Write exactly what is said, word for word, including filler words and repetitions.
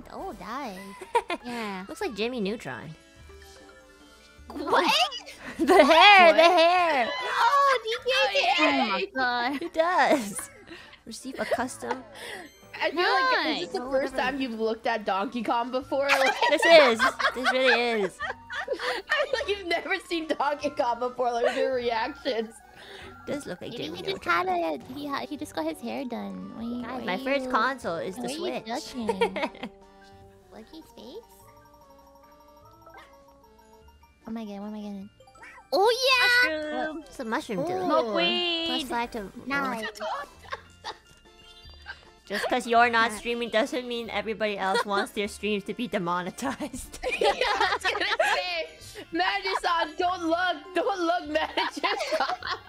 Oh, died. Yeah. Looks like Jimmy Neutron. What? The hair, What? the hair. Oh, D K! Oh my god. It does. Receive a custom. I feel like is this the Nice. first Whatever. time you've looked at Donkey Kong before? Like, This is. This really is. I feel like you've never seen Donkey Kong before. Like your reactions. Does look like Maybe Jimmy he just Neutron. had a he had he just got his hair done. Why, you- Guys, why my first you- console is why the are you Switch. judging? Lucky's face? Oh my god, what am I getting? Oh yeah! Mushroom. It's a mushroom dude. Ooh. Plus Milkweed! five to Nice. Just because you're not streaming doesn't mean everybody else wants their streams to be demonetized. Yeah, I was gonna say, Magic-san, don't look, don't look, Magic-san.